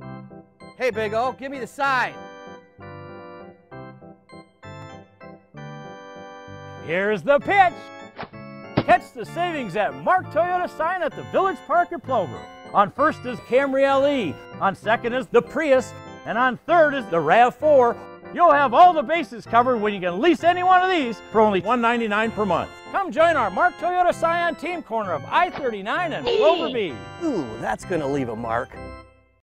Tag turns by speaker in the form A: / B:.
A: Hey, Big O, give me the sign.
B: Here's the pitch. Catch the savings at Mark Toyota sign at the Village Park at Plover. On first is Camry LE, on second is the Prius, and on third is the RAV4. You'll have all the bases covered when you can lease any one of these for only $199 per month. Come join our Mark Toyota Scion team corner of I-39 and Plover B.
A: Ooh, that's gonna leave a mark.